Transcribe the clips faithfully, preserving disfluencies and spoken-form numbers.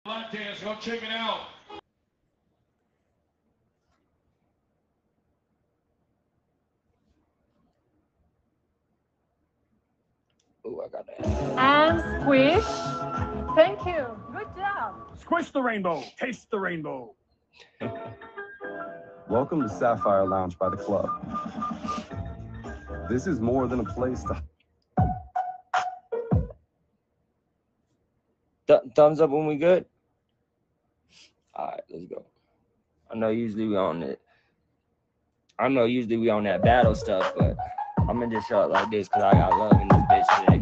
Black dance, go check it out. Oh, I got that. And squish. Thank you. Good job. Squish the rainbow. Taste the rainbow. Welcome to Sapphire Lounge by the club. This is more than a place to... Th thumbs up when we good? All right, let's go. I know usually we on it. I know usually we on that battle stuff, but I'm gonna just show it like this because I got love in this bitch today.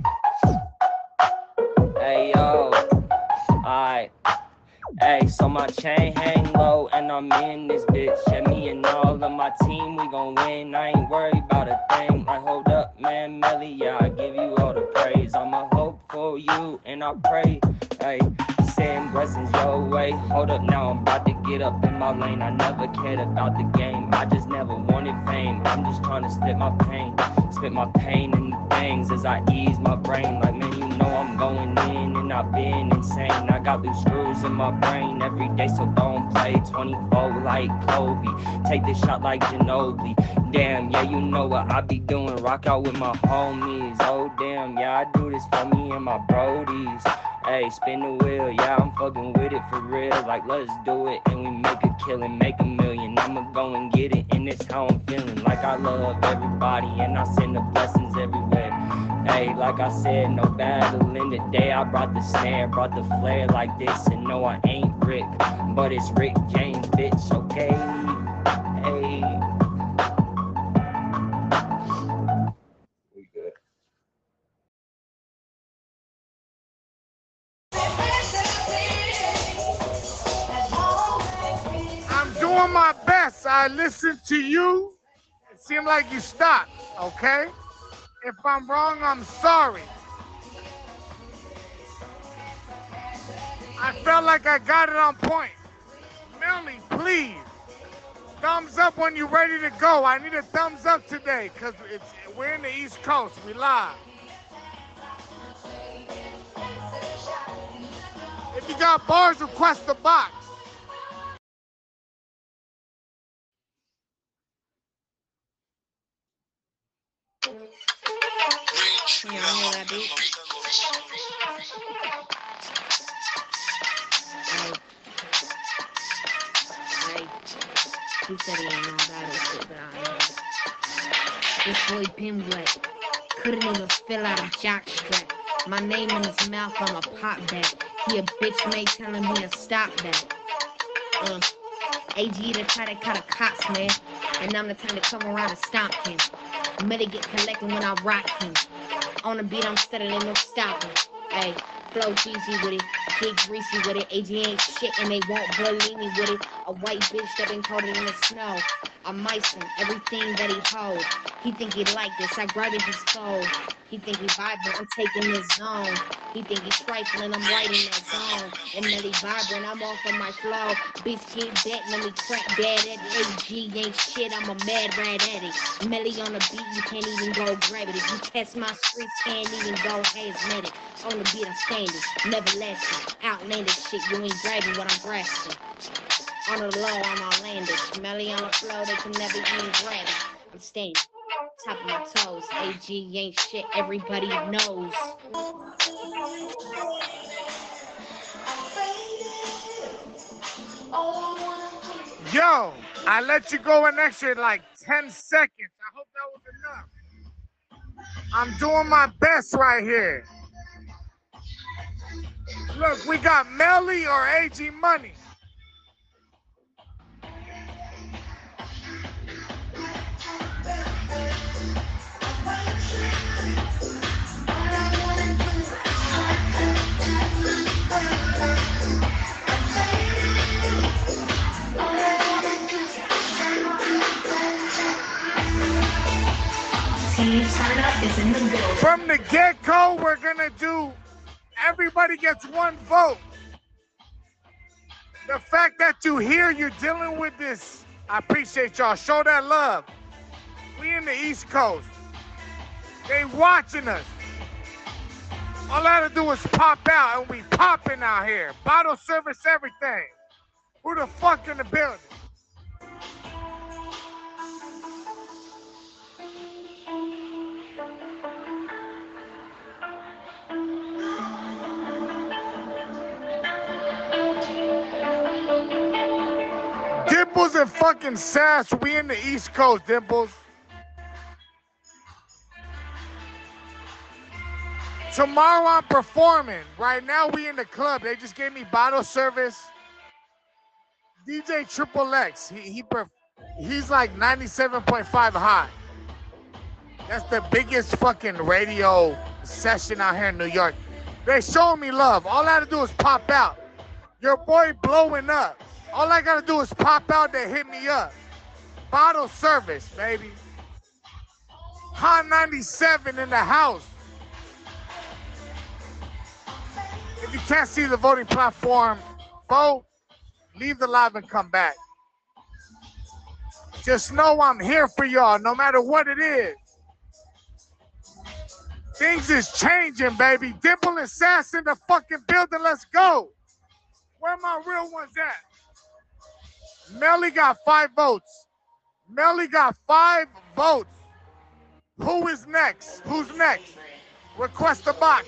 Hey, yo. Alright. Hey, so my chain hang low and I'm in this bitch. Yeah, me and all of my team, we gon' win. I ain't worried about a thing. Like, hold up, man, Melly, yeah, I give you all the praise. I'ma hope for you and I pray. Hey, send blessings your way. Hold up, now I'm about to get up in my lane. I never cared about the game. I just never wanted fame. I'm just trying to spit my pain. Spit my pain in the things as I ease my brain. Like, man, you know I'm going in and I've been insane. I got loose screws in my brain every day, so don't play twenty-four like Kobe. Take this shot like Ginobili. Damn, yeah, you know what I be doing. Rock out with my homies. Oh, damn, yeah, I do this for me and my brodies. Hey, spin the wheel, yeah, I'm fucking with it for real. Like, let's do it and we make a killing, make a million. I'ma go and get it, and it's how I'm feeling. Like, I love everybody and I send the blessings everywhere. Hey, like I said, no battle in the day. I brought the snare, brought the flare like this. And no, I ain't Rick, but it's Rick James, bitch, okay? Hey. We good. I'm doing my best. I listened to you. It seemed like you stopped, okay? If I'm wrong, I'm sorry. I felt like I got it on point. Melly, please. Thumbs up when you're ready to go. I need a thumbs up today because it's we're in the East Coast. We live. If you got bars, request the box. Yeah, I know that beat. Hey, hey, he said he ain't know that shit, but I know. This boy Pim wet, couldn't even fill out a jock strap. My name in his mouth, I'm a pop back. He a bitch made telling me to stop that. Uh, A G the try to cut a cops, man, and I'm the time to come around and stomp him. Melly get collected when I rock him. On the beat, I'm steady, ain't no stopping. Hey, flow cheesy with it, big greasy with it. A G ain't shit and they won't believe me with it. A white bitch that been coated in the snow. I'm micing everything that he hold. He think he like this, I grab it, he's cold. He think he vibrant, I'm taking his zone. He think he's trifling, I'm right in that zone. And Melly vibrant, I'm off of my flow. Bitch get back, let me crack bad at it. A G ain't shit, I'm a mad rat at it. Melly on the beat, you can't even go grab it. If you test my streets, can't even go hazmat it. On the beat, I'm standing, never lasting. Outlandish shit, you ain't grabbing what I'm grasping. On the low, I'm outlandish. Melly on the flow, they can never even grab it. I'm staying top of my toes. A G ain't shit, everybody knows. Yo, I let you go an extra like ten seconds. I hope that was enough. I'm doing my best right here. Look, we got Melly or A G Money. Team sign up is in the building. From the get-go, we're gonna do, everybody gets one vote. The fact that you here, you're dealing with this, I appreciate y'all. Show that love. We in the East Coast. They watching us. All I had to do was pop out, and we popping out here. Bottle service, everything. Who the fuck in the building? Dimples and fucking Sass, we in the East Coast, Dimples. Tomorrow I'm performing. Right now we in the club. They just gave me bottle service. D J Triple X, he, he he's like ninety-seven point five high. That's the biggest fucking radio session out here in New York. They showing me love. All I had to do is pop out. Your boy blowing up. All I gotta do is pop out, they hit me up. Bottle service, baby. Hot ninety-seven in the house. If you can't see the voting platform, vote, leave the live and come back. Just know I'm here for y'all, no matter what it is. Things is changing, baby. Dimple and Sass in the fucking building, let's go. Where my real ones at? Melly got five votes. Melly got five votes. Who is next? Who's next? Request a box.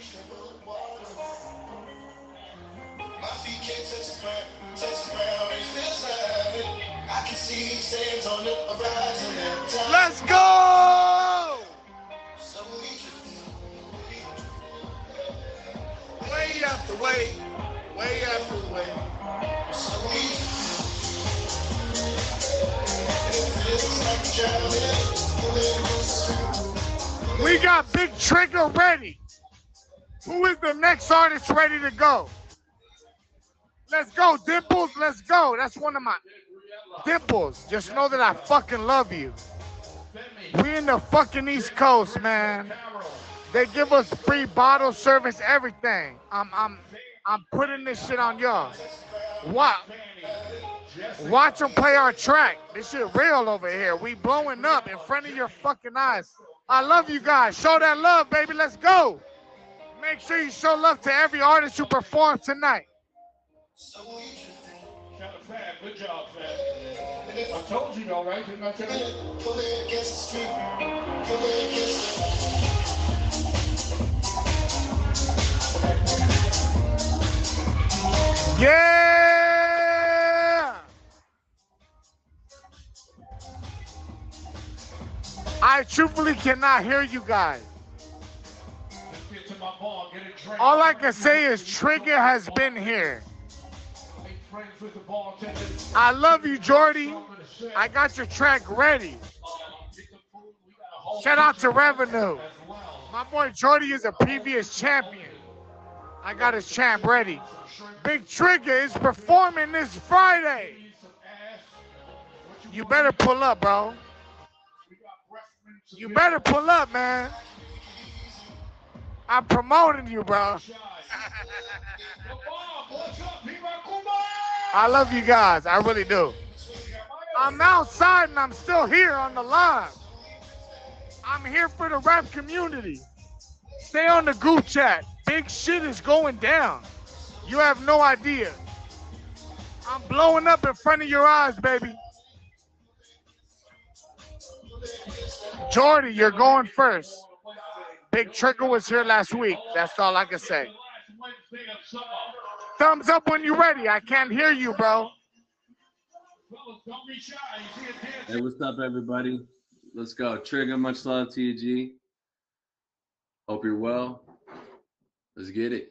Let's go! Way after way, way after way. We got Big Trigger ready. Who is the next artist ready to go? Let's go, Dimples, let's go. That's one of my Dimples. Just know that I fucking love you. We in the fucking East Coast, man. They give us free bottle service, everything. I'm I'm I'm putting this shit on y'all. What? Watch them play our track. This shit real over here. We blowing up in front of your fucking eyes. I love you guys. Show that love, baby. Let's go. Make sure you show love to every artist who performs tonight. Good job, Fab. I told you though, right? Didn't I tell you? Yeah! I truthfully cannot hear you guys. All I can say is Trigger has been here. I love you, Jordy. I got your track ready. Shout out to Revenue. My boy Jordy is a previous champion. I got his champ ready. Big Trigger is performing this Friday. You better pull up, bro. You better pull up, man. I'm promoting you, bro. I love you guys. I really do. I'm outside and I'm still here on the live. I'm here for the rap community. Stay on the group chat. Big shit is going down. You have no idea. I'm blowing up in front of your eyes, baby. Jordy, you're going first. Big Trigger was here last week. That's all I can say. Thumbs up when you're ready. I can't hear you, bro. Hey, what's up, everybody? Let's go. Trigger, much love to you, G. Hope you're well. Let's get it.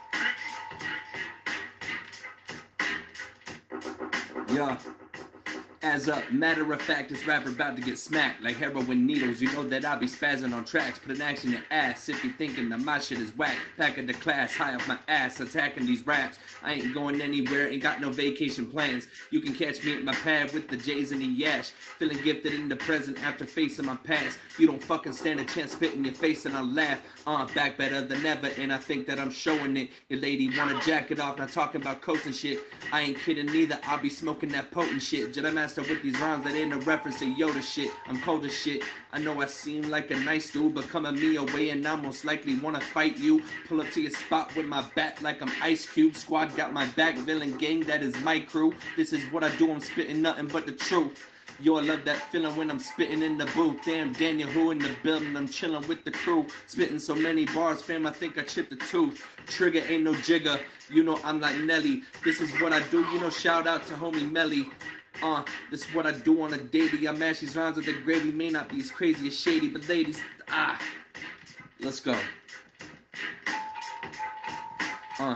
Yeah. As a matter of fact, this rapper about to get smacked like heroin needles. You know that I be spazzing on tracks, put an action in ass if you thinking that my shit is whack. Back at the class, high off my ass, attacking these raps. I ain't going anywhere, ain't got no vacation plans. You can catch me at my pad with the J's and the Yash, feeling gifted in the present after facing my past. You don't fucking stand a chance, spit in your face and I laugh. Uh, back better than ever, and I think that I'm showing it. Your lady wanna jack it off, not talking about coats and shit. I ain't kidding neither, I'll be smoking that potent shit. Jedi Master with these rhymes that ain't a reference to Yoda shit. I'm cold as shit. I know I seem like a nice dude, but coming me away and I most likely wanna fight you. Pull up to your spot with my bat like I'm Ice Cube. Squad got my back, villain gang, that is my crew. This is what I do, I'm spitting nothing but the truth. You'll love that feeling when I'm spitting in the booth. Damn, Daniel, who in the building? I'm chilling with the crew. Spitting so many bars, fam, I think I chipped a tooth. Trigger ain't no jigger. You know I'm like Nelly. This is what I do. You know, shout out to homie Melly. Uh, this is what I do on a daily. I mash these rhymes with the gravy. May not be as crazy as shady, but ladies, ah, let's go. Uh.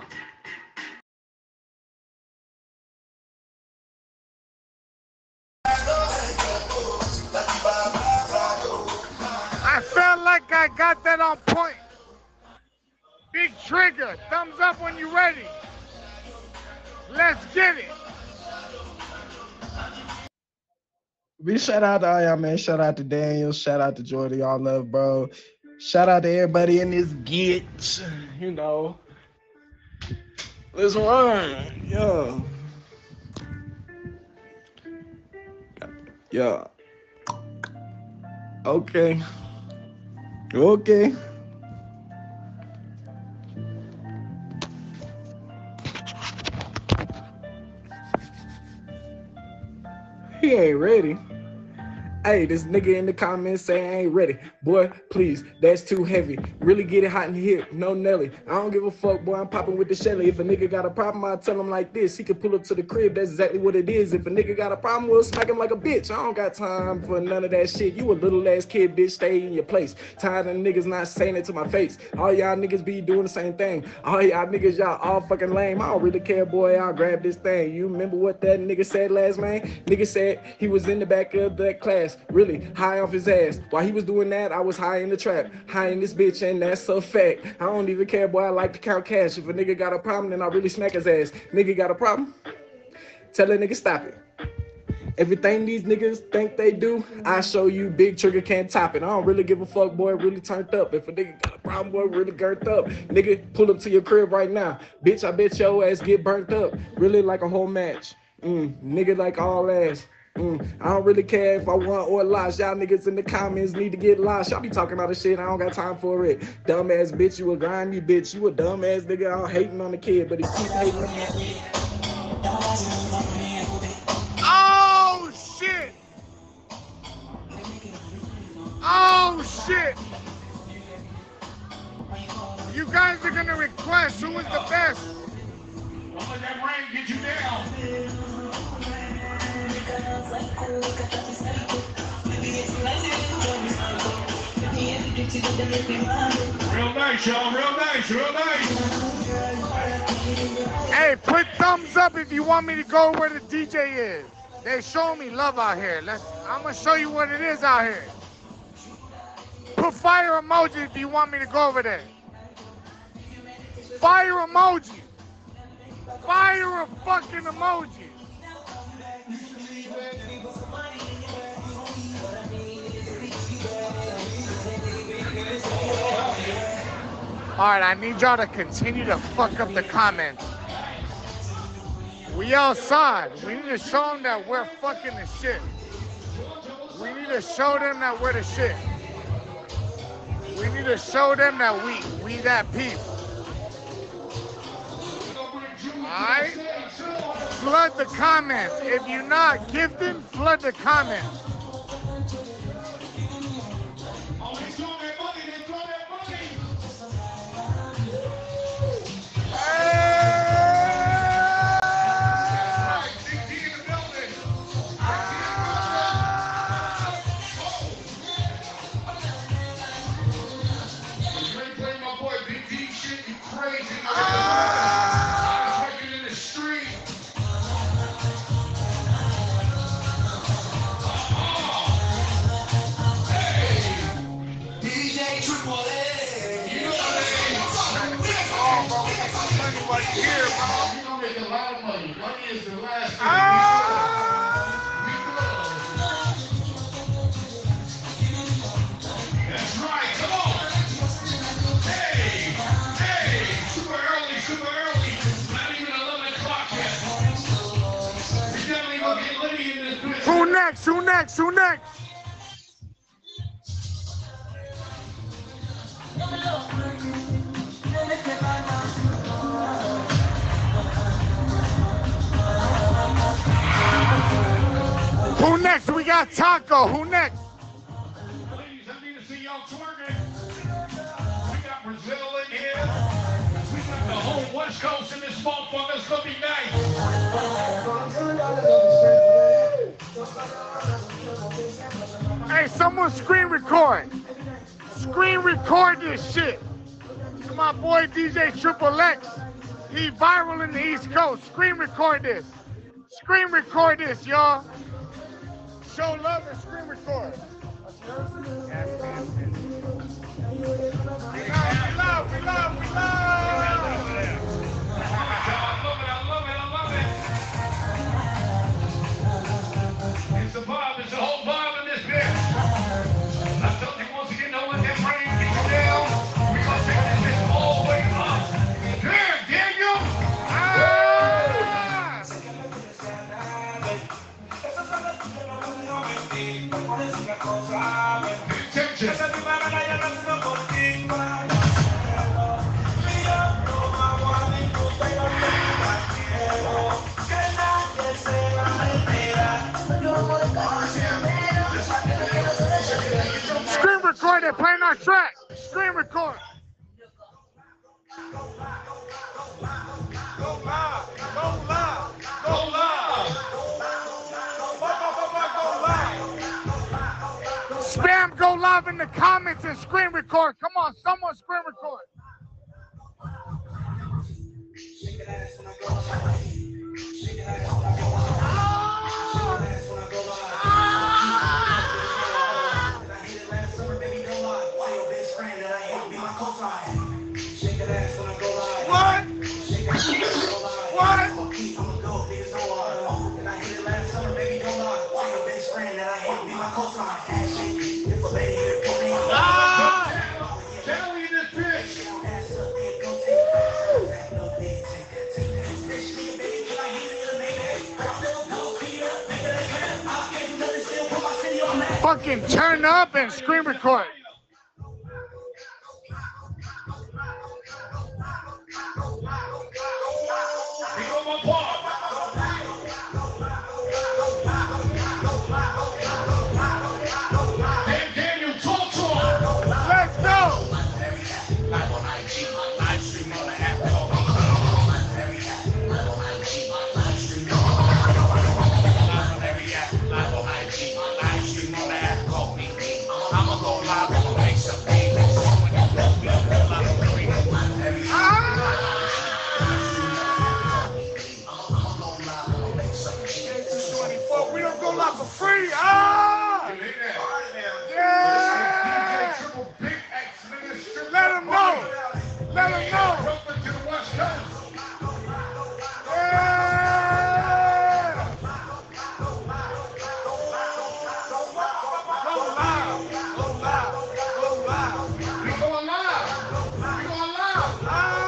I felt like I got that on point. Big Trigger, thumbs up when you're ready. Let's get it. Big shout out to all y'all, man. Shout out to Daniel. Shout out to Jordy. Y'all love, bro. Shout out to everybody in this get. You know. Let's run. Yeah. Yeah. Okay. Okay. He ain't ready. Hey, this nigga in the comments saying I ain't ready. Boy, please, that's too heavy. Really get it hot in here. No Nelly. I don't give a fuck, boy. I'm popping with the Shelly. If a nigga got a problem, I'll tell him like this. He can pull up to the crib. That's exactly what it is. If a nigga got a problem, we'll smack him like a bitch. I don't got time for none of that shit. You a little ass kid, bitch. Stay in your place. Tired of niggas not saying it to my face. All y'all niggas be doing the same thing. All y'all niggas, y'all all fucking lame. I don't really care, boy. I'll grab this thing. You remember what that nigga said last, man? Nigga said he was in the back of that class. Really high off his ass. While he was doing that, I was high in the trap. High in this bitch, and that's a fact. I don't even care, boy. I like to count cash. If a nigga got a problem, then I really smack his ass. Nigga got a problem? Tell that nigga stop it. Everything these niggas think they do, I show you Big Trigger can't top it. I don't really give a fuck, boy. Really turned up. If a nigga got a problem, boy, really burnt up. Nigga, pull up to your crib right now. Bitch, I bet your ass get burnt up. Really like a whole match. Mm, nigga like all ass. Mm, I don't really care if I want or lost. Y'all niggas in the comments need to get lost. Y'all be talking all this shit. I don't got time for it. Dumbass bitch, you a grimy bitch. You a dumbass nigga. I'm hating on the kid, but he keep hating on me. Oh shit! Oh shit! You guys are gonna request who is the best. Don't let that rain get you down. Real nice, y'all. Real nice. Real nice. Hey, put thumbs up if you want me to go where the D J is. They show me love out here. Let's. I'm gonna show you what it is out here. Put fire emoji if you want me to go over there. Fire emoji. Fire a fucking emoji. All right, I need y'all to continue to fuck up the comments. We outside. We need to show them that we're fucking the shit. We need to show them that we're the shit. We need to show them that we we that people. Alright? Flood the comments. If you're not gifted, flood the comments. right here, bro. You're gonna make a lot of money. Money is the last thing. Ah! That's right. Come on. Hey, hey, super early, super early. Not even eleven o'clock yet. We definitely gonna get Liddy in this bitch. Who next? Who next? Who next? Who next? We got Taco. Who next? Ladies, I need to see y'all twerking. We got Brazil in here. We got the whole West Coast in this motherfucker. It's gonna be nice. Hey, someone screen record. Screen record this shit. To my boy D J Triple X. He viral in the East Coast. Screen record this. Screen record this, y'all. Show love and screen record. Yes, yes, yes. We love, we love, we love, we love. I love it, I love it, I love it. It's a vibe, it's a whole vibe in this bitch. I told you once again, don't let that rain get you down. We're gonna take this bitch all the way up. There, Daniel! Ah! Screen record it, playing our track. Screen record. Go live, go live, go live. Spam go live in the comments and screen record. Come on, someone screen record. What? What? Ah! Tell me this bitch! Fucking turn up and screen record. We go my part. Hey, Daniel, talk to him. Let's go. Live on I G, live stream on the app. Live on I G, live stream on every app. Live on I G, live stream on the app. Call me. I'ma go live. I'ma make some payments. We don't go live for free. Ah! Yeah! Let them know. Let them know. Welcome to the West Coast. Yeah! Go live. Go live. Go live. We going live. We going live. Ah!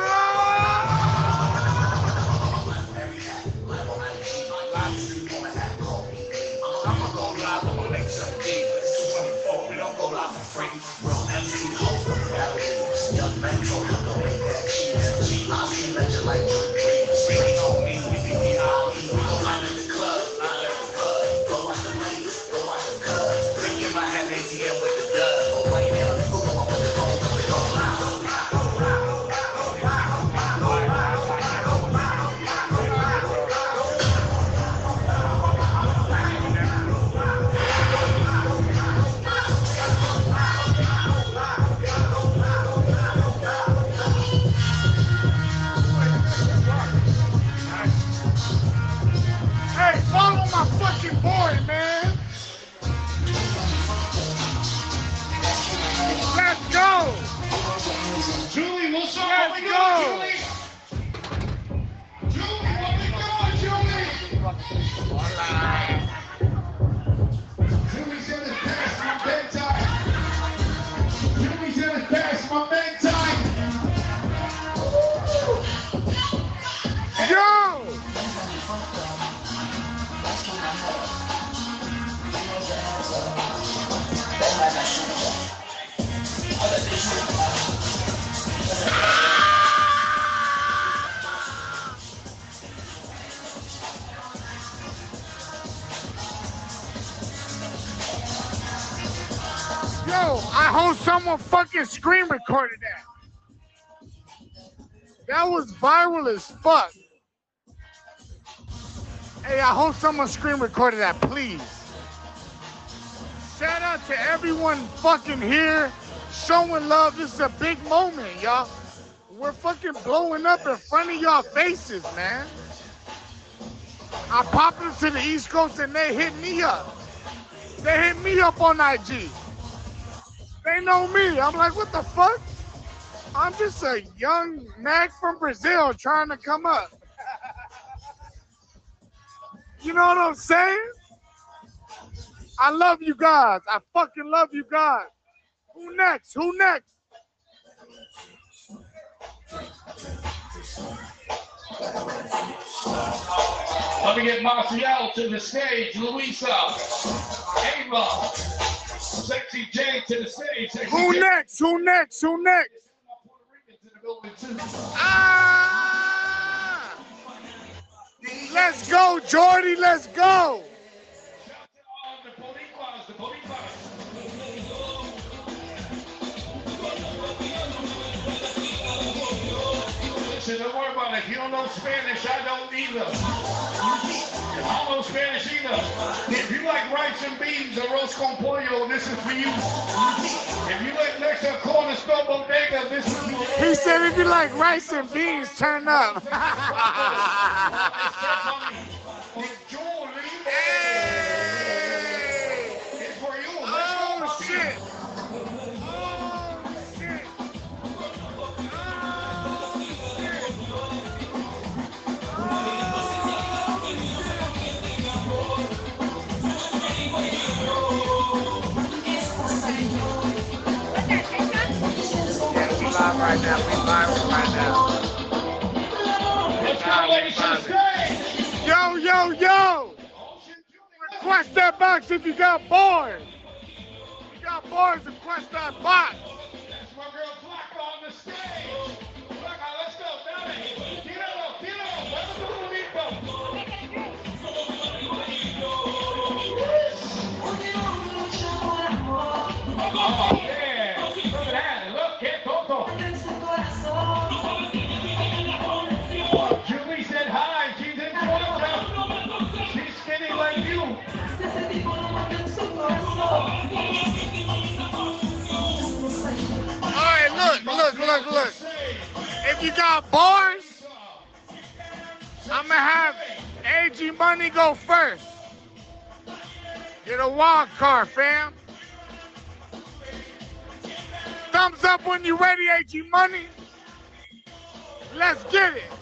I'ma go live. I'ma make some deals. two twenty-four. We don't go live for free. We're on M C Hope. Young mentor. Don't make that cheese. G I C legend like Drew Brees. Speaking on me, we be the I E. We go live in the club. Live at the club. Go watch the ladies. Go watch the cubs. Bring in my hand A T M with the dub. Oh, wait, now. Go on with the phone. We go live. Jimmy said it's past my bedtime. Jimmy said it's past my bedtime. Yo! Yo, I hope someone fucking screen recorded that. That was viral as fuck. Hey, I hope someone screen recorded that, please. Shout out to everyone fucking here, showing love. This is a big moment, y'all. We're fucking blowing up in front of y'all faces, man. I popped into the East Coast and they hit me up. They hit me up on I G. They know me. I'm like, what the fuck? I'm just a young Mac from Brazil trying to come up. You know what I'm saying? I love you guys. I fucking love you guys. Who next? Who next? Let me get Marcial to the stage. Louisa. Ava. Sexy J to the stage. Sexy Who J. next? Who next? Who next? Ah! Let's go, Jordy. Let's go. Listen, don't worry about it. If you don't know Spanish, I don't either. I don't know Spanish either. If you like rice and beans or roast con pollo, this is for you. If you like Lexa Corner Spell Bodega, this is for you. He said if you like rice and beans, turn up. Hey! It's for you. Oh, shit. Live right now. We live right now. Let's go, ladies and gentlemen. Yo, yo, yo! Request that box if you got bored. If you got bored, request that box. That's my girl Blanca on the stage. Blanca, let's go. Dale. Tíralo, tíralo. Vamos tu bonito. Oh, yeah. Look at that. Look, que tonto. Julie said hi. She's in Florida. She's skinny like you. All right, look, look, look, look. If you got bars, I'm going to have A G Money go first. Get a wild card, fam. Thumbs up when you're ready, A G Money. Let's get it.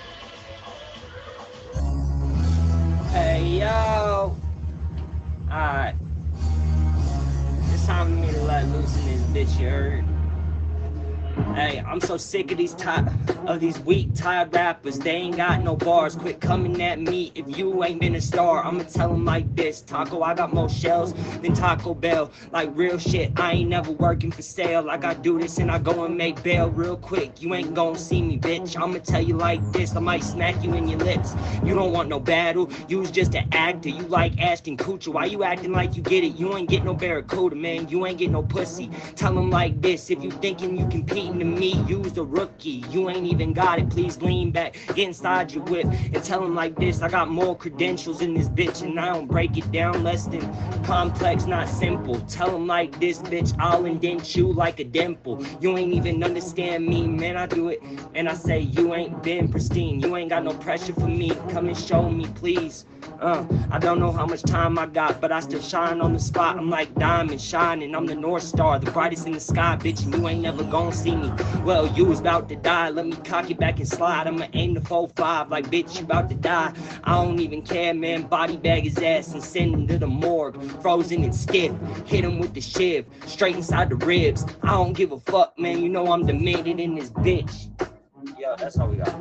Hey, yo. Alright. It's time for me to let loose in this bitch, you heard? Hey, I'm so sick of these ti- of these weak, tired rappers. They ain't got no bars. Quit coming at me if you ain't been a star. I'ma tell them like this. Taco, I got more shells than Taco Bell. Like real shit, I ain't never working for sale. Like I do this and I go and make bail real quick. You ain't gonna see me, bitch. I'ma tell you like this. I might smack you in your lips. You don't want no battle. You was just an actor. You like Ashton Kutcher. Why you acting like you get it? You ain't get no Barracuda, man. You ain't get no pussy. Tell them like this. If you thinking you competing to me, you's the rookie. You ain't even got it. Please lean back, get inside your whip, and tell them like this. I got more credentials in this bitch, and I don't break it down less than complex, not simple. Tell them like this, bitch. I'll indent you like a dimple. You ain't even understand me, man. I do it, and I say you ain't been pristine. You ain't got no pressure for me. Come and show me, please. Uh, I don't know how much time I got, but I still shine on the spot. I'm like diamond shining. I'm the North Star, the brightest in the sky, bitch. And you ain't never gonna see me. Well, you was about to die. Let me cock it back and slide. I'ma aim the four five like, bitch, you about to die. I don't even care, man. Body bag his ass and send him to the morgue, frozen and stiff. Hit him with the shiv, straight inside the ribs. I don't give a fuck, man. You know I'm demented in this bitch. Yo, that's all we got.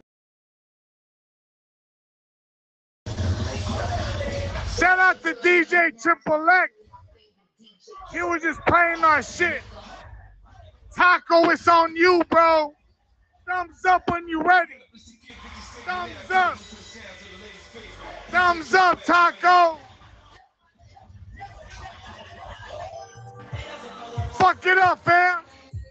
Shout out to D J Triple X. He was just playing our shit. Taco, it's on you, bro. Thumbs up when you ready. Thumbs up. Thumbs up, Taco. Fuck it up, fam.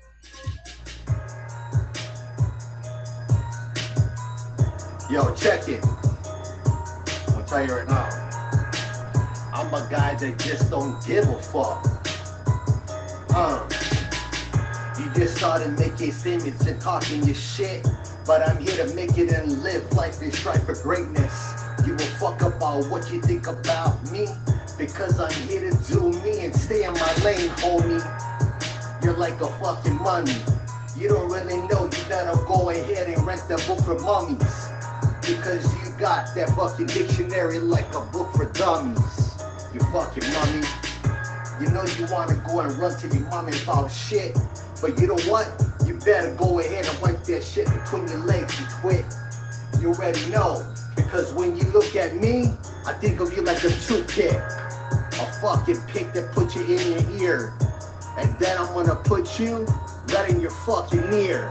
Yo, check it. I'll tell you right now. I'm a guy that just don't give a fuck. Uh, you just started making statements and talking your shit, but I'm here to make it and live life and strive for greatness. You will fuck about what you think about me, because I'm here to do me and stay in my lane, homie. You're like a fucking mummy. You don't really know, you better go ahead and rent that book for mummies, because you got that fucking dictionary like a book for dummies. You fucking mummy. You know you want to go and run to your mommy about shit, but you know what? You better go ahead and wipe that shit between your legs, you twit. You already know, because when you look at me, I think of you like a toothpick. A fucking pick that put you in your ear. And then I'm gonna put you right in your fucking ear.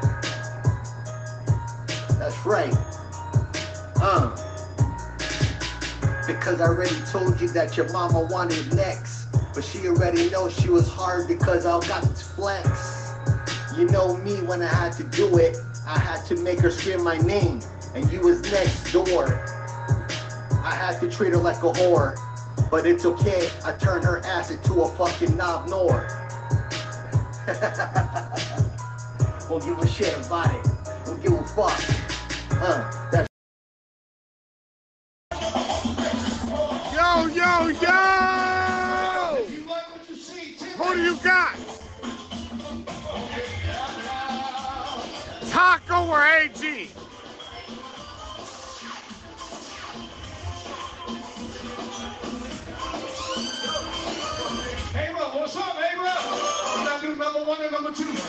That's right. Uh. Because I already told you that your mama wanted next, but she already knows she was hard because I got to flex. You know me, when I had to do it, I had to make her scream my name, and you was next door. I had to treat her like a whore, but it's okay, I turned her ass into a fucking knob nor. Won't give a shit about it, don't give a fuck. Uh, that's Yo, yo, yo! Who do you got? Taco or A G? Hey, bro, what's up, hey, bro? I'm not doing number one and number two.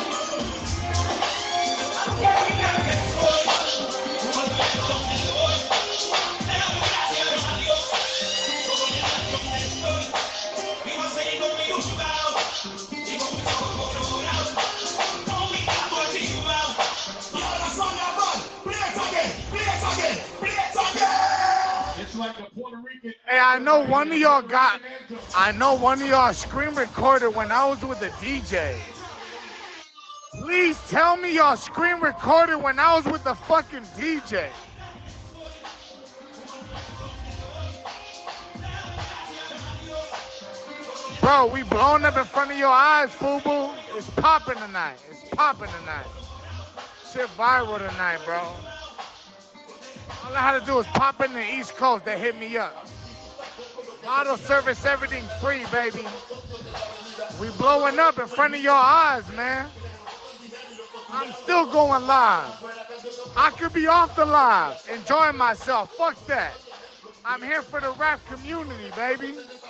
Hey, I know one of y'all got, I know one of y'all screen recorded when I was with the D J. Please tell me y'all screen recorded when I was with the fucking D J. Bro, we blowing up in front of your eyes, FUBU. It's popping tonight. It's popping tonight. Shit viral tonight, bro. All I had to do was pop in the East Coast. They hit me up. Auto service, everything free, baby. We blowing up in front of your eyes, man. I'm still going live. I could be off the live, enjoying myself. Fuck that. I'm here for the rap community, baby.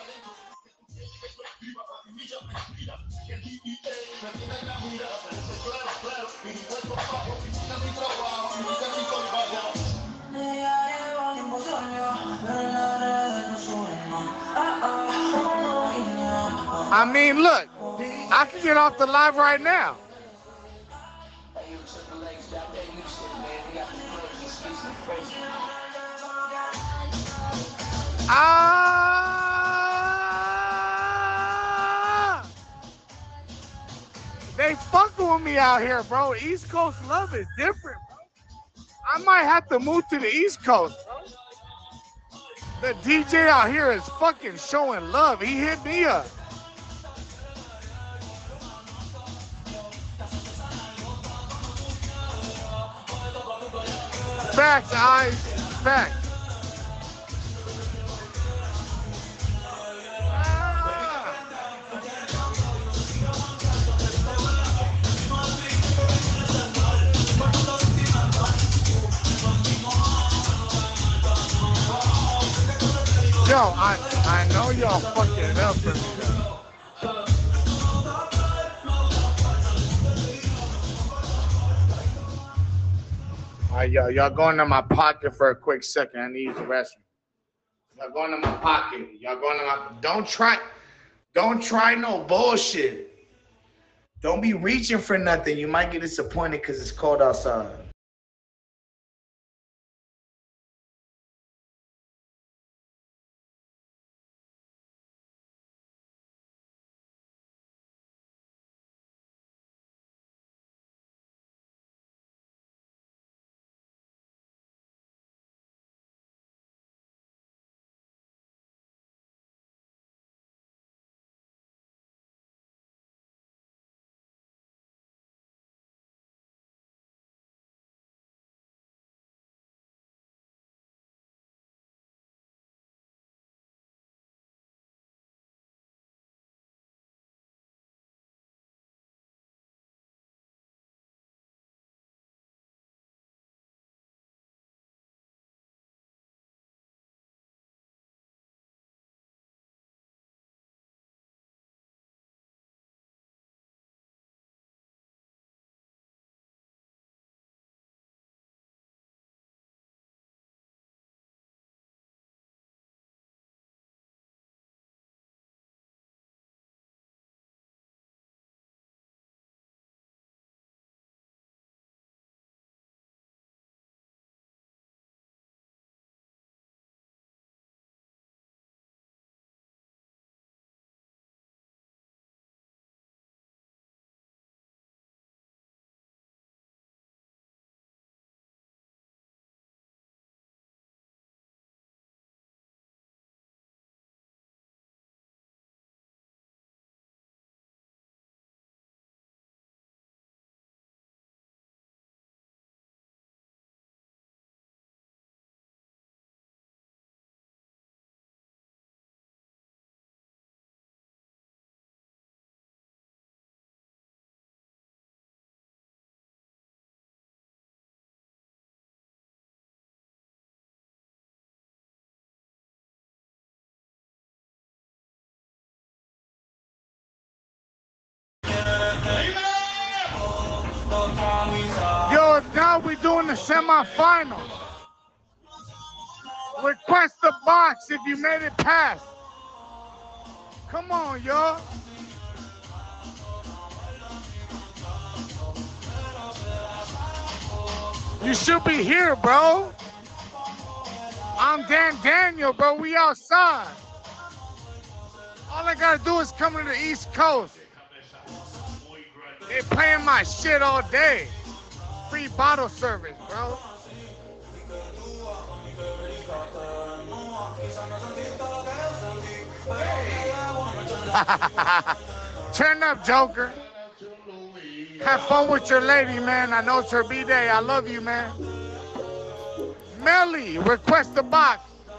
I mean, look, I can get off the live right now. Ah! They fucking with me out here, bro. East Coast love is different, bro. I might have to move to the East Coast, bro. The D J out here is fucking showing love. He hit me up. Facts, eyes. Facts. know, I I know y'all fucking it up for me. All right, y'all, y'all go into my pocket for a quick second. I need to use the restroom. Y'all go into my pocket. Y'all go into my. Don't try, don't try no bullshit. Don't be reaching for nothing. You might get disappointed because it's cold outside. Yo, now we're doing the semifinals. Request the box if you made it past. Come on, y'all. You should be here, bro. I'm Dan Daniel, bro. We outside. All I gotta do is come to the East Coast. They playing my shit all day. Free bottle service, bro. Turn up, Joker. Have fun with your lady, man. I know it's her B-Day. I love you, man. Melly, request the box.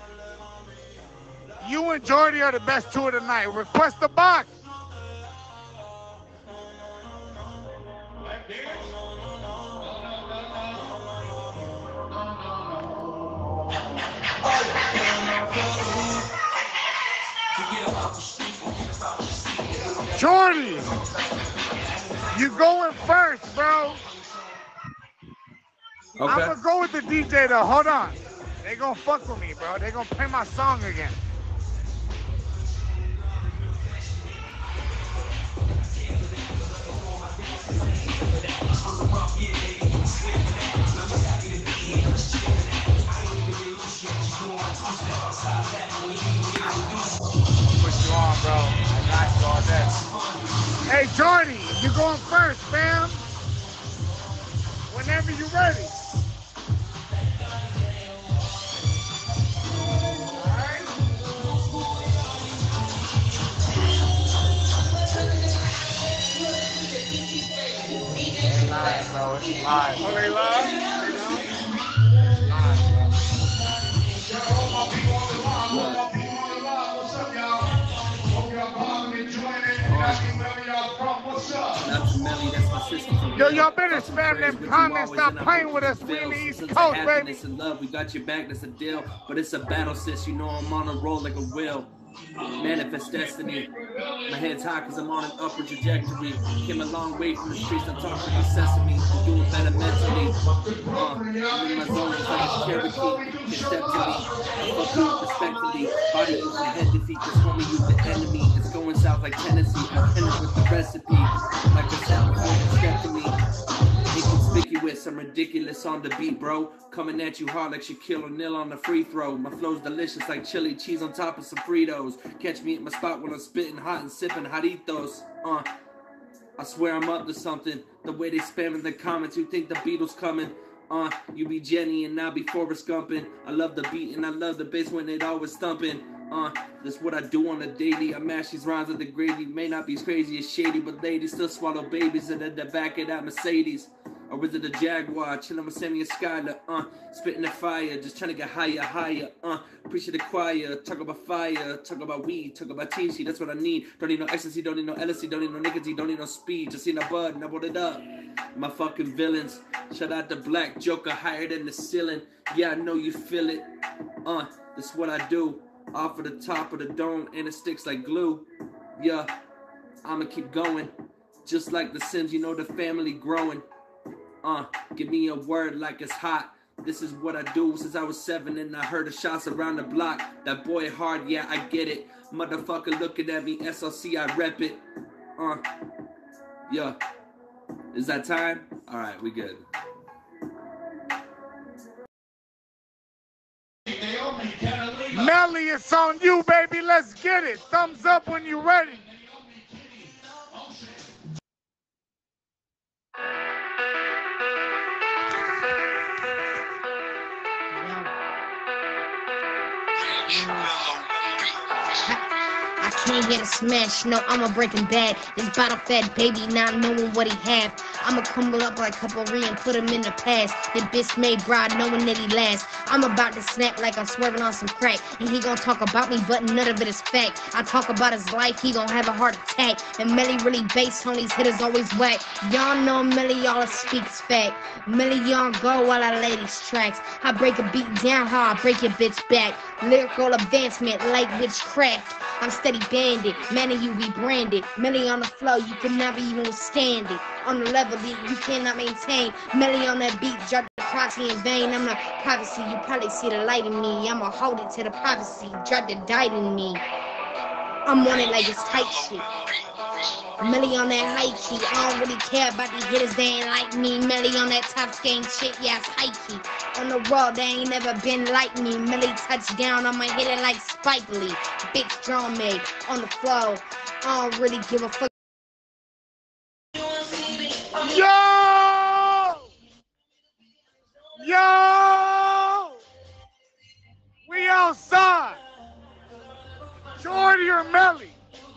You and Jordy are the best two of the night. Request the box. Jordy, you going first, bro. Okay. I'm gonna go with the D J though. Hold on. They gonna fuck with me, bro. They gonna play my song again. Put you on, bro. I got you all day. Hey, Jordy, you going first, fam. Whenever you're ready. It's live, bro. It's live. Oh, they live? Not to Melly, that's my sister from Yo, y'all better spam them comments. Stop playing with us. We in the East Coast, baby. And love, we got your back, that's a deal. But it's a battle, sis. You know I'm on a roll like a wheel. Manifest destiny. My head's high cause I'm on an upward trajectory. Came a long way from the streets, I'm talking about sesame. I'm doing better mentally. Uh, I'm in my zone, it's like a Cherokee. Can step to me. I fuck you respectfully. Body you from head to feet, cause homie you the enemy. It's going south like Tennessee. I finish with the recipe. Like a sound before step to me. Inconspicuous, I'm ridiculous on the beat, bro. Coming at you hard like Shaquille O'Neal on the free throw. My flow's delicious like chili cheese on top of some Fritos. Catch me at my spot when I'm spitting hot and sipping Jaritos. Uh, I swear I'm up to something. The way they spam in the comments, you think the Beatles coming. Uh, you be Jenny and I'll be Forrest Gumping. I love the beat and I love the bass when it always thumping. Uh, that's what I do on the daily. I mash these rhymes with the gravy. May not be as crazy as shady, but ladies still swallow babies in the back of that Mercedes. Or is it a Jaguar? Chilling with Sammy and Skyler, uh, spitting the fire, just trying to get higher, higher, uh, preach to the choir, talk about fire, talk about weed, talk about T C, that's what I need. Don't need no ecstasy, don't need no L S D, don't need no nicotine, don't need no speed, just need a bud, and I brought it up. My fucking villains, shout out to Black Joker, higher than the ceiling. Yeah, I know you feel it, uh, that's what I do. Off of the top of the dome, and it sticks like glue. Yeah, I'ma keep going, just like the Sims, you know the family growing. Uh, give me a word like it's hot. This is what I do since I was seven and I heard the shots around the block. That boy hard, yeah, I get it. Motherfucker looking at me, S L C, I rep it. Uh, yeah. Is that time? All right, we good. Melly, it's on you, baby. Let's get it. Thumbs up when you're ready. I can't get a smash, no, I'm a Breaking Bad. This bottle fed baby, not knowing what he have. I'ma crumble up like Capri and put him in the past. The bitch made bride knowing that he last. I'm about to snap like I'm swerving on some crack. And he gon' talk about me, but none of it is fact. I talk about his life, he gon' have a heart attack. And Melly really based on these hitters always whack. Y'all know Melly, y'all speaks fact. Melly, y'all go while I lay these tracks. I break a beat down, how I break your bitch back. Lyrical advancement like witchcraft. I'm steady bandit, man, and you be branded. Melly on the flow, you can never even stand it. On the level that you cannot maintain. Melly on that beat, drop the proxy in vain. I'm not privacy, you probably see the light in me. I'ma hold it to the privacy, drop the dite in me. I'm on it like it's tight shit. Melly on that high key, I don't really care about these hitters, they ain't like me. Melly on that top game shit, yeah, it's high key. On the world, they ain't never been like me. Melly touchdown, I'ma hit it like Spike Lee. Big drum made on the flow, I don't really give a fuck. Yo! Yo! We outside. Jordy or Melly?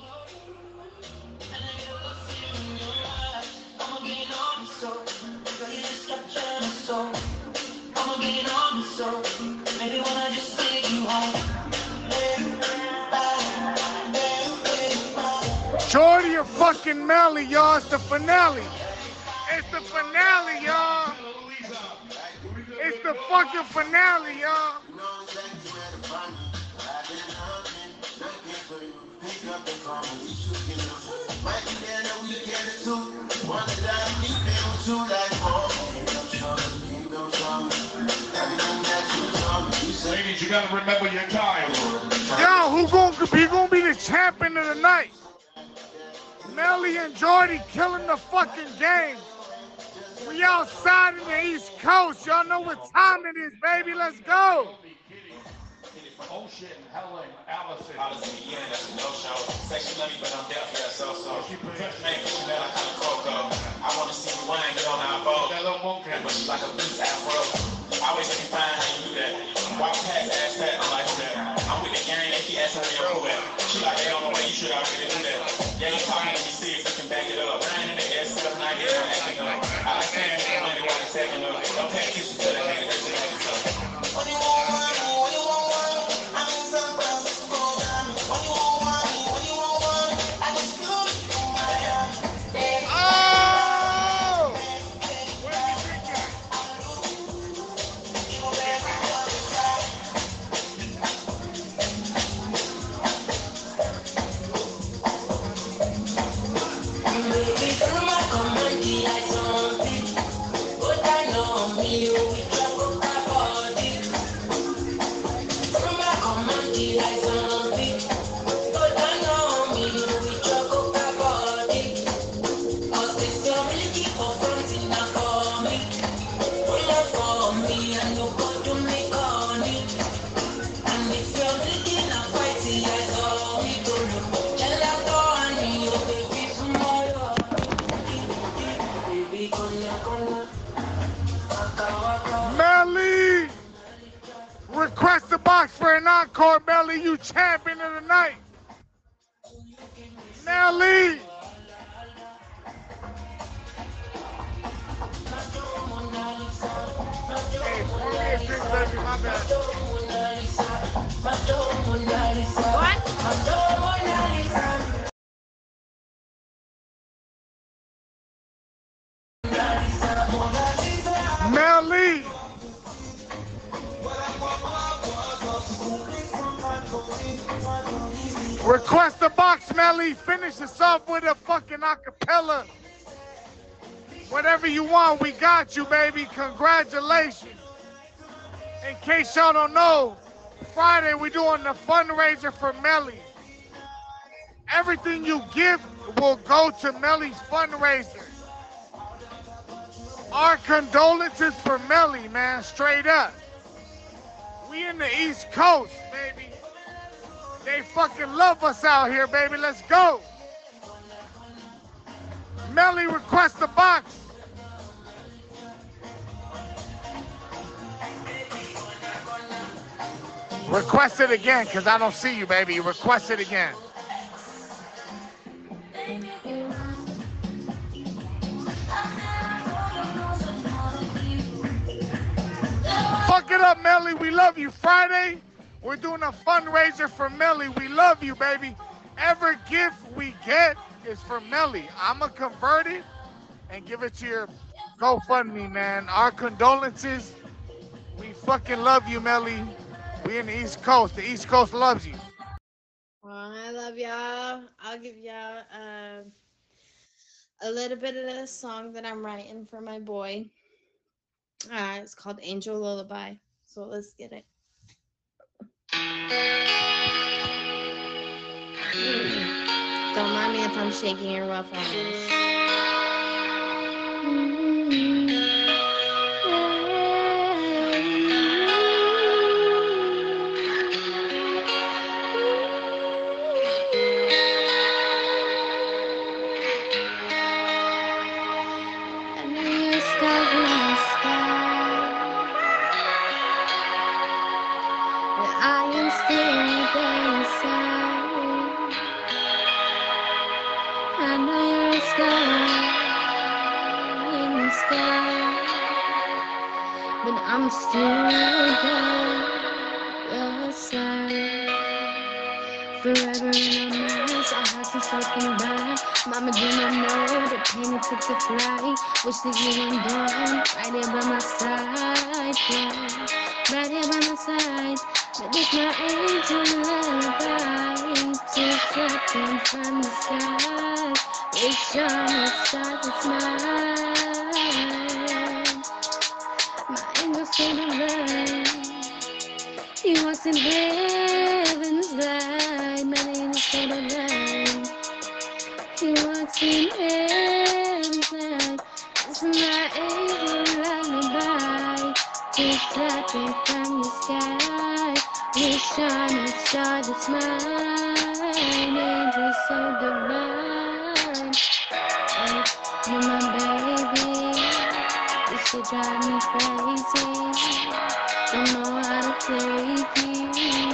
Jordy or fucking Melly, y'all. It's the finale. It's the finale, y'all. It's the fucking finale, y'all. Ladies, you gotta remember your time. Yo, who gonna be gonna be the champion of the night? Melly and Jordy killing the fucking game. We outside in the East Coast. Y'all know what time it is, baby. Let's go. Ocean, Helen, Allison. Allison, yeah, that's a no-show. Say she love me, but I'm deaf, yeah, so, so. Man, cause you know I kind of cocoa. I want to see you wine, get on our boat. That little monkey. But she's like a beast afro. Always let me find how you do that. Walk past, ask that, I'm like, who that? I'm with the gang, and she asking me, who that? She like, they don't know where you should already do that. Yeah, you talking to me serious, you can back it up. Nine in the air, sit up, nine in the acting up. I like saying, you money while it's second up. Don't pay attention to the haters, that's just like stuff. What do you want, what do you want? baby, through my command, I don't think. But I know me, you will trouble my body. Through my command, I don't think. But I know me, you will trouble my body. Cause this your milky for fronting now for me. Pull up for me, and you go to me on it. And if you're looking at fighting, I saw me go look. Tell her go on me, oh baby, tomorrow. Baby, gonna, gonna. Melly! Request the box for an encore, Melly. You champion of the night. Melly! Hey, pour me a drink, baby, my bad. Melly! Request the box, Melly. Finish us off with a fucking acapella. Whatever you want, we got you, baby. Congratulations. In case y'all don't know, Friday we're doing the fundraiser for Melly. Everything you give will go to Melly's fundraiser. Our condolences for Melly, man, straight up. We in the East Coast, baby. They fucking love us out here, baby. Let's go. Melly, request the box. Request it again, because I don't see you, baby. Request it again. Fuck it up, Melly. We love you. Friday, we're doing a fundraiser for Melly. We love you, baby. Every gift we get is for Melly. I'm going to convert it and give it to your GoFundMe, man. Our condolences. We fucking love you, Melly. We in the East Coast. The East Coast loves you. Well, I love y'all. I'll give y'all uh, a little bit of the song that I'm writing for my boy. Uh, it's called Angel Lullaby. So let's get it. Don't mind me if I'm shaking your rough on this. I'm still by your side. Forever in a mess, our hearts are soaking by. Mama did not know the pain it took to fly. Wish that you weren't gone, right here by my side, yeah. Right here by my side, but it's my angel lullaby. Just dropping from the sky, wish on a star to smile. My angel's gonna run. He walks in heaven's light. My angel's gonna run. He walks in heaven's light. That's my angel lullaby. Just dropping from the sky. Wish on a star to smile. An angel so divine. You're my baby. You drive me crazy. Don't know how to take you.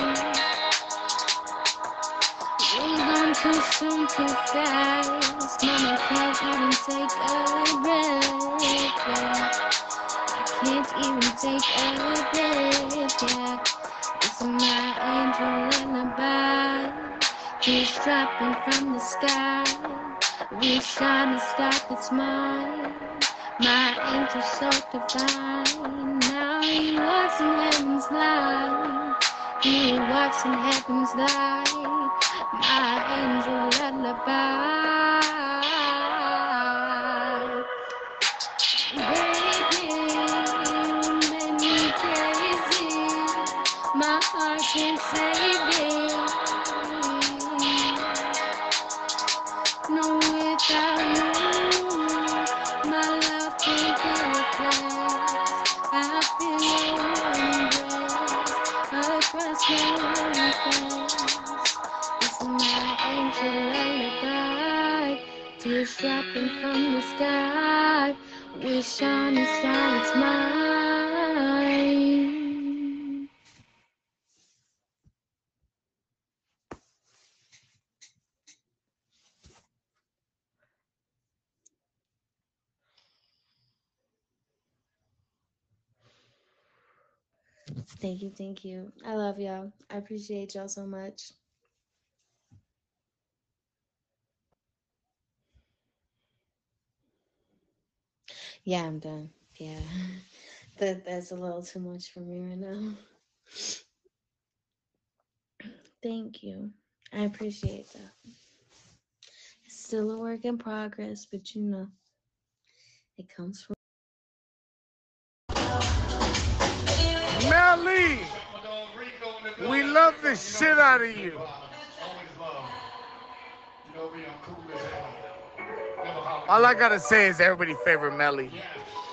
We've gone too soon, too fast. Mama can't even take a breath. Yeah. I can't even take a breath. Yeah. It's my angel lullaby. He's dropping from the sky. We shine a star that's mine. My angel so divine. Now he walks in heaven's light. He walks in heaven's light. My angel lullaby. without you. My love can't be replaced. I feel your embrace across my face. It's my angel lullaby, tears dropping from the sky. Wish on a star it's mine. Thank you, thank you. I love y'all. I appreciate y'all so much. Yeah, I'm done. Yeah. That that's a little too much for me right now. Thank you. I appreciate that. It's still a work in progress, but you know, it comes from Melly, we love the shit out of you. All I gotta say is everybody's favorite Melly.